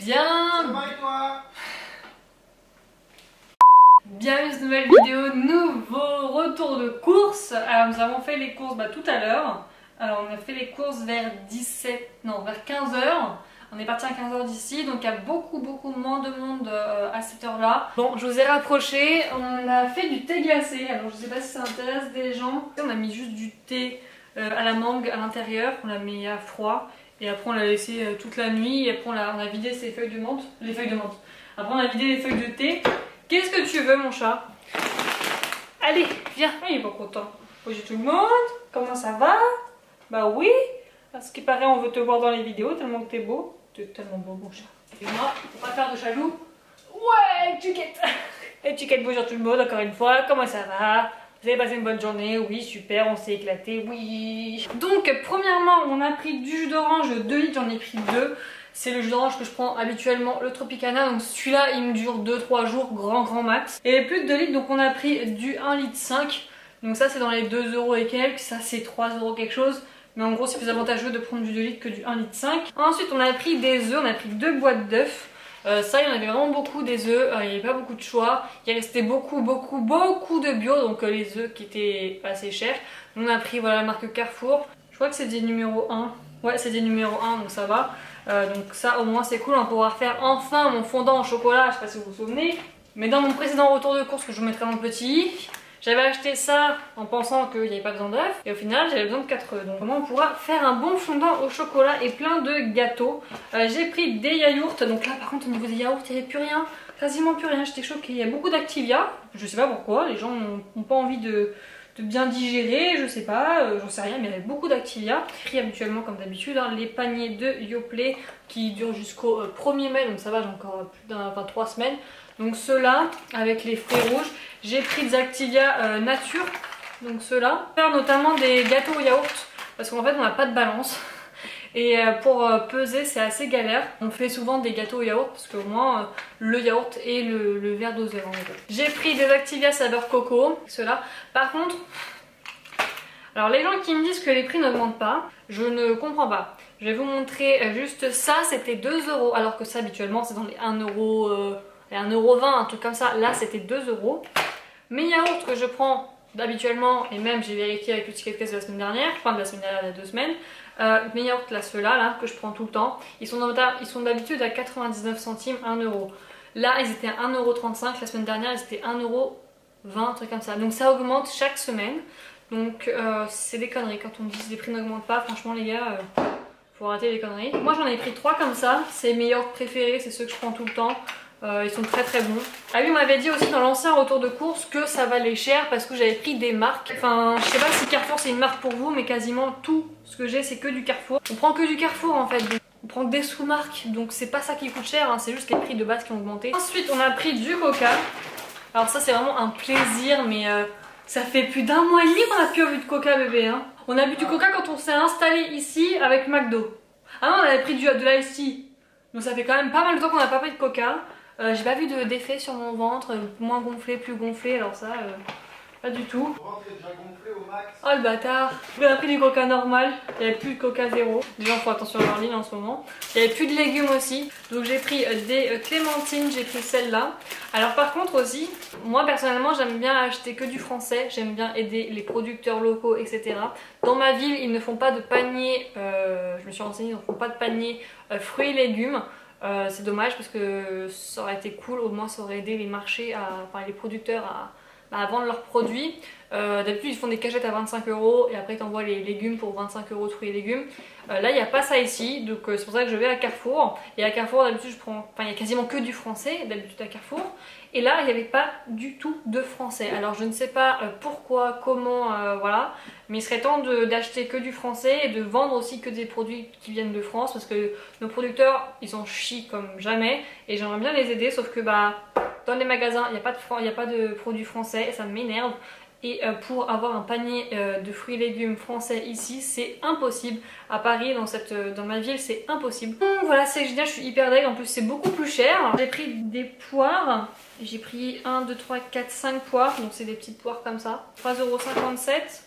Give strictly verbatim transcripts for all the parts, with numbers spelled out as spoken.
bien? Ça va et toi? Bienvenue dans cette nouvelle vidéo, nouveau retour de course. Alors nous avons fait les courses bah, tout à l'heure. Alors on a fait les courses vers dix-sept, non vers quinze heures. On est parti à quinze heures d'ici, donc il y a beaucoup beaucoup moins de monde euh, à cette heure là. Bon, je vous ai rapproché, on a fait du thé glacé. Alors je sais pas si ça intéresse des gens. On a mis juste du thé euh, à la mangue à l'intérieur, on l'a mis à froid. Et après on l'a laissé euh, toute la nuit et après on a, on a vidé ses feuilles de menthe. Les feuilles de menthe. Après on a vidé les feuilles de thé. Qu'est-ce que tu veux mon chat? Allez, viens. Ah, il est pas content. Bonjour tout le monde. Comment ça va? Bah oui. À ce qui paraît on veut te voir dans les vidéos tellement que t'es beau. T'es tellement beau mon chat. Et moi, faut pas faire de jaloux. Ouais, Tuquette. Et Tuquette, bonjour tout le monde encore une fois. Comment ça va? Vous avez passé une bonne journée? Oui, super, on s'est éclaté, oui. Donc, premièrement, on a pris du jus d'orange, deux litres, j'en ai pris deux. C'est le jus d'orange que je prends habituellement, le Tropicana. Donc celui-là, il me dure deux trois jours, grand grand max. Et plus de deux litres, donc on a pris du un litre cinq. Donc ça, c'est dans les deux euros et quelques. Ça, c'est trois euros quelque chose. Mais en gros, c'est plus avantageux de prendre du deux litres que du un litre cinq. Ensuite, on a pris des œufs. On a pris deux boîtes d'œufs. Euh, ça, il y en avait vraiment beaucoup des œufs, euh, il n'y avait pas beaucoup de choix. Il restait beaucoup, beaucoup, beaucoup de bio, donc euh, les œufs qui étaient assez chers. On a pris voilà, la marque Carrefour. Je crois que c'est des numéro un. Ouais, c'est des numéro un, donc ça va. Euh, donc ça, au moins, c'est cool. On va pouvoir faire enfin mon fondant au chocolat. Je sais pas si vous vous souvenez. Mais dans mon précédent retour de course que je vous mettrai dans le petit, j'avais acheté ça en pensant qu'il n'y avait pas besoin d'œufs. Et au final, j'avais besoin de quatre œufs. Donc comment on pourra faire un bon fondant au chocolat et plein de gâteaux. Euh, J'ai pris des yaourts. Donc là, par contre, au niveau des yaourts, il n'y avait plus rien. Quasiment plus rien. J'étais choquée. Il y a beaucoup d'Activia. Je sais pas pourquoi. Les gens n'ont pas envie de, de bien digérer. Je sais pas. Euh, J'en sais rien. Mais il y avait beaucoup d'Activia. J'ai pris habituellement, comme d'habitude, hein, les paniers de Yoplait qui durent jusqu'au euh, premier mai. Donc ça va, j'ai encore plus d'un, enfin trois semaines. Donc ceux-là, avec les fruits rouges. J'ai pris des Activia euh, nature, donc ceux-là. Faire notamment des gâteaux au yaourt, parce qu'en fait on n'a pas de balance. Et euh, pour euh, peser c'est assez galère. On fait souvent des gâteaux au yaourt, parce qu'au moins euh, le yaourt et le, le verre doseur. J'ai pris des Activia saveur coco, ceux-là. Par contre, alors les gens qui me disent que les prix n'augmentent pas, je ne comprends pas. Je vais vous montrer juste ça, c'était deux euros, alors que ça habituellement c'est dans les un euro... Euh, un euro vingt, un truc comme ça. Là c'était deux euros. Mes yaourts que je prends habituellement, et même j'ai vérifié avec le ticket de caisse de la semaine dernière, enfin de la semaine dernière, il y a deux semaines, euh, mes yaourts là, ceux-là, là, que je prends tout le temps, ils sont d'habitude à quatre-vingt-dix-neuf centimes, un euro. Là ils étaient à un euro trente-cinq, la semaine dernière ils étaient un euro vingt, un truc comme ça. Donc ça augmente chaque semaine. Donc euh, c'est des conneries quand on dit que les prix n'augmentent pas, franchement les gars, euh, faut arrêter les conneries. Moi j'en ai pris trois comme ça, c'est mes yaourts préférés, c'est ceux que je prends tout le temps. Euh, ils sont très très bons. Ah oui, on m'avait dit aussi dans l'ancien retour de course que ça valait cher parce que j'avais pris des marques. Enfin, je sais pas si Carrefour c'est une marque pour vous, mais quasiment tout ce que j'ai c'est que du Carrefour. On prend que du Carrefour en fait. On prend que des sous-marques, donc c'est pas ça qui coûte cher, hein, c'est juste les prix de base qui ont augmenté. Ensuite, on a pris du Coca. Alors ça c'est vraiment un plaisir, mais euh, ça fait plus d'un mois et demi qu'on a plus bu de Coca bébé. Hein. On a bu du Coca quand on s'est installé ici avec McDo. Ah non, on avait pris du, de l'Ice Tea. Donc ça fait quand même pas mal de temps qu'on n'a pas pris de Coca. Euh, j'ai pas vu d'effet sur mon ventre, moins gonflé, plus gonflé, alors ça, euh, pas du tout. Ton ventre est déjà gonflé au max. Oh le bâtard! On a pris du Coca normal, il n'y avait plus de Coca zéro. Les gens font attention à leur ligne en ce moment. Il n'y avait plus de légumes aussi, donc j'ai pris des clémentines, j'ai pris celle-là. Alors par contre aussi, moi personnellement j'aime bien acheter que du français, j'aime bien aider les producteurs locaux, et cetera. Dans ma ville, ils ne font pas de panier, euh, je me suis renseignée, ils ne font pas de panier euh, fruits et légumes. Euh, c'est dommage parce que ça aurait été cool, au moins ça aurait aidé les marchés, à, enfin les producteurs à, bah, à vendre leurs produits. Euh, D'habitude ils font des cagettes à vingt-cinq euros et après ils t'envoient les légumes pour vingt-cinq euros de fruits et légumes. Euh, là il n'y a pas ça ici, donc euh, c'est pour ça que je vais à Carrefour. Et à Carrefour d'habitude je prends, enfin il y a quasiment que du français d'habitude à Carrefour. Et là il n'y avait pas du tout de français. Alors je ne sais pas euh, pourquoi, comment, euh, voilà. Mais il serait temps d'acheter que du français et de vendre aussi que des produits qui viennent de France. Parce que nos producteurs ils en chient comme jamais. Et j'aimerais bien les aider, sauf que bah dans les magasins il n'y a, a pas de produits français et ça m'énerve. Et euh, pour avoir un panier euh, de fruits et légumes français ici, c'est impossible. À Paris, dans, cette, euh, dans ma ville, c'est impossible. Donc voilà, c'est génial, je suis hyper deg. En plus, c'est beaucoup plus cher. J'ai pris des poires. J'ai pris un, deux, trois, quatre, cinq poires. Donc c'est des petites poires comme ça. trois euros cinquante-sept.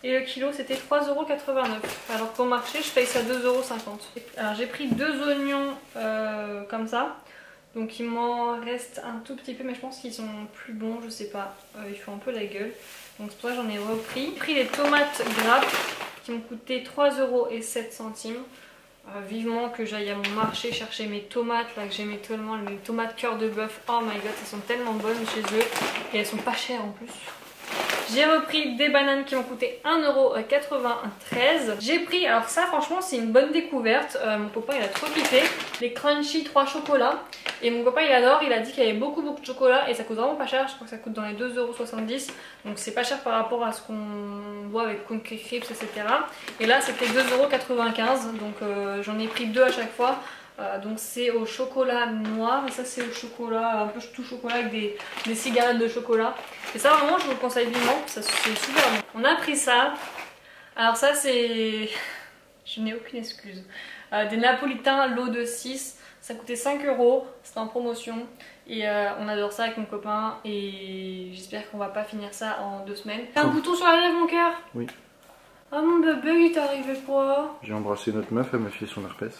et le kilo c'était trois euros quatre-vingt-neuf. Alors qu'au marché je paye ça deux euros cinquante. Alors j'ai pris deux oignons euh, comme ça. Donc il m'en reste un tout petit peu, mais je pense qu'ils sont plus bons, je sais pas. Euh, ils font un peu la gueule. Donc c'est pour ça que j'en ai repris. J'ai pris les tomates grappes qui m'ont coûté trois euros et sept centimes. Euh, vivement que j'aille à mon marché chercher mes tomates là que j'aimais tellement, mes tomates cœur de bœuf. Oh my god, elles sont tellement bonnes chez eux et elles sont pas chères en plus. J'ai repris des bananes qui m'ont coûté un euro quatre-vingt-treize. J'ai pris, alors ça franchement c'est une bonne découverte, euh, mon copain il a trop kiffé, les crunchy trois chocolats. Et mon copain il adore, il a dit qu'il y avait beaucoup beaucoup de chocolat et ça coûte vraiment pas cher, je crois que ça coûte dans les deux euros soixante-dix. Donc c'est pas cher par rapport à ce qu'on voit avec Cookie Crisps et cetera. Et là c'était deux euros quatre-vingt-quinze, donc euh, j'en ai pris deux à chaque fois. Euh, donc c'est au chocolat noir et ça c'est au chocolat, un peu tout chocolat avec des, des cigarettes de chocolat. Et ça vraiment je vous le conseille vivement, ça c'est super bon. On a pris ça, alors ça c'est... je n'ai aucune excuse. Euh, des napolitains lot de six, ça coûtait cinq euros, c'était en promotion. Et euh, on adore ça avec mon copain et j'espère qu'on va pas finir ça en deux semaines. T'as un bouton sur la lèvre mon cœur? Oui. Ah mon bébé il t'est arrivé quoi? J'ai embrassé notre meuf, elle m'a fait son herpès.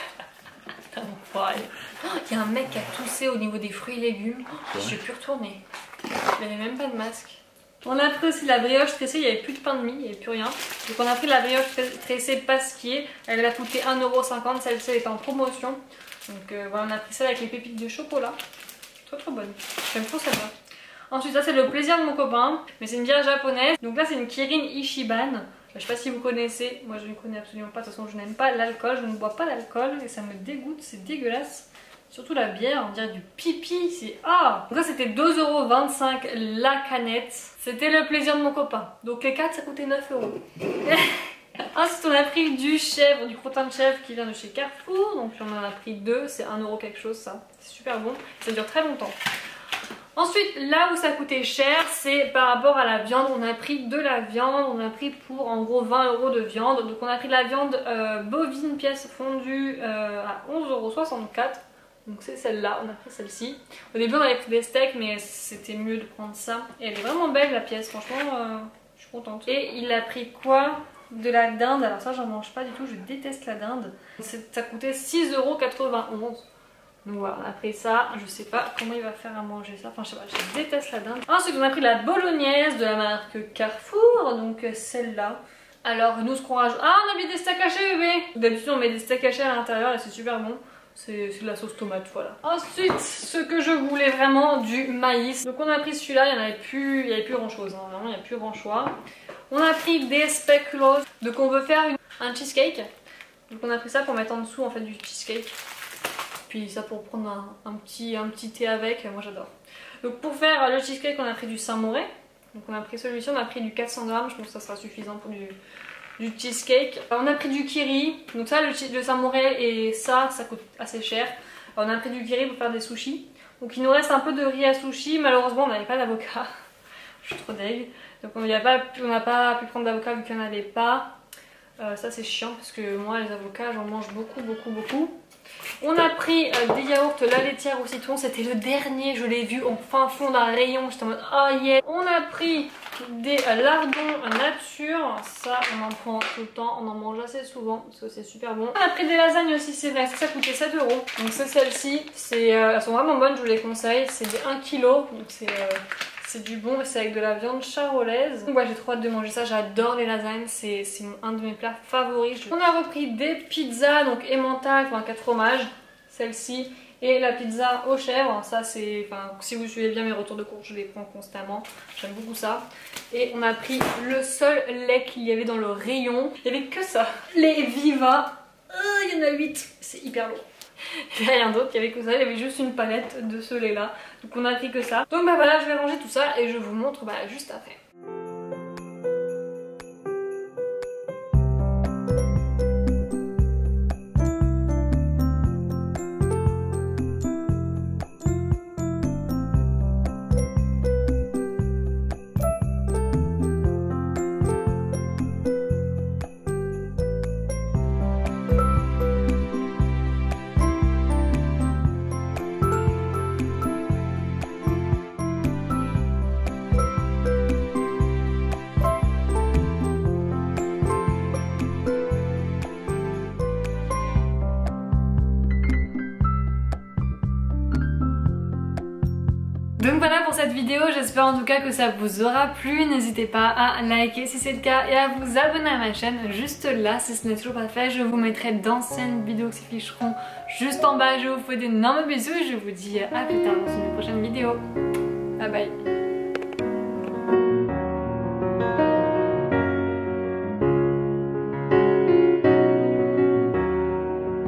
Il oh, y a un mec qui a toussé au niveau des fruits et légumes. Oh, je vais plus retourner. Il avait même pas de masque. On a pris aussi la brioche tressée, il n'y avait plus de pain de mie, il n'y avait plus rien. Donc on a pris la brioche tressée pasquier, elle a coûté un euro cinquante, celle-ci est en promotion. Donc euh, voilà, on a pris ça avec les pépites de chocolat. Trop trop bonne. J'aime trop celle-là. Ensuite ça c'est le plaisir de mon copain, mais c'est une bière japonaise. Donc là c'est une Kirin Ichiban. Je sais pas si vous connaissez, moi je ne connais absolument pas, de toute façon je n'aime pas l'alcool, je ne bois pas d'alcool et ça me dégoûte, c'est dégueulasse. Surtout la bière, on dirait du pipi, c'est... Ah! Donc ça c'était deux euros vingt-cinq la canette, c'était le plaisir de mon copain. Donc les quatre ça coûtait neuf euros. Ensuite on a pris du chèvre, du crottin de chèvre qui vient de chez Carrefour, donc on en a pris deux, c'est un euro quelque chose ça, c'est super bon, ça dure très longtemps. Ensuite, là où ça coûtait cher, c'est par rapport à la viande. On a pris de la viande, on a pris pour en gros vingt euros de viande. Donc on a pris de la viande euh, bovine pièce fondue euh, à onze euros soixante-quatre. Donc c'est celle-là, on a pris celle-ci. Au début on avait pris des steaks mais c'était mieux de prendre ça. Et elle est vraiment belle la pièce, franchement euh, je suis contente. Et il a pris quoi? De la dinde, alors ça j'en mange pas du tout, je déteste la dinde. Ça coûtait six euros quatre-vingt-onze. Donc voilà, on a pris ça, je sais pas comment il va faire à manger ça, enfin je sais pas, je déteste la dinde. Ensuite on a pris la bolognaise de la marque Carrefour, donc celle-là. Alors nous ce qu'on rajoute... Ah on a mis des steaks hachés bébé. D'habitude on met des steaks hachés à l'intérieur et c'est super bon. C'est de la sauce tomate, voilà. Ensuite, ce que je voulais vraiment, du maïs. Donc on a pris celui-là, il n'y en avait plus, il y avait plus grand chose, hein. Vraiment il n'y a plus grand choix. On a pris des speculoos, donc on veut faire une... un cheesecake. Donc on a pris ça pour mettre en dessous en fait du cheesecake. Puis ça pour prendre un, un, petit, un petit thé avec, moi j'adore. Donc pour faire le cheesecake on a pris du Saint-Moré. Donc on a pris celui-ci, on a pris du quatre cents grammes, je pense que ça sera suffisant pour du, du cheesecake. On a pris du kiri, donc ça le, le Saint-Moré et ça, ça coûte assez cher. On a pris du kiri pour faire des sushis. Donc il nous reste un peu de riz à sushi, malheureusement on n'avait pas d'avocat. Je suis trop deg. Donc on n'a pas, pas pu prendre d'avocat vu qu'il n'y en avait pas. Euh, ça c'est chiant parce que moi les avocats j'en mange beaucoup beaucoup beaucoup. On a pris euh, des yaourts, la laitière au citron, c'était le dernier, je l'ai vu au fin fond d'un rayon, j'étais en mode oh yeah. On a pris des euh, lardons nature, ça on en prend tout le temps, on en mange assez souvent parce que c'est super bon. On a pris des lasagnes aussi, c'est vrai, ça, ça coûtait sept euros. Donc c'est celle-ci, euh, elles sont vraiment bonnes, je vous les conseille, c'est des un kilo, donc c'est... Euh, c'est du bon, c'est avec de la viande charolaise. Donc ouais, j'ai trop hâte de manger ça, j'adore les lasagnes, c'est un de mes plats favoris. On a repris des pizzas, donc emmental, enfin quatre fromages, celle-ci, et la pizza aux chèvres. Ça c'est, enfin si vous suivez bien mes retours de course, je les prends constamment, j'aime beaucoup ça. Et on a pris le seul lait qu'il y avait dans le rayon, il n'y avait que ça. Les Viva, euh, il y en a huit, c'est hyper lourd. Il n'y a rien d'autre, il n'y avait que ça, il y avait juste une palette de ce lait là. Donc on a pris que ça. Donc bah voilà, je vais ranger tout ça et je vous montre bah, juste après. Donc voilà pour cette vidéo, j'espère en tout cas que ça vous aura plu. N'hésitez pas à liker si c'est le cas et à vous abonner à ma chaîne juste là si ce n'est toujours pas fait. Je vous mettrai d'anciennes vidéos qui s'afficheront juste en bas. Je vous fais d'énormes bisous et je vous dis à plus tard dans une prochaine vidéo. Bye bye.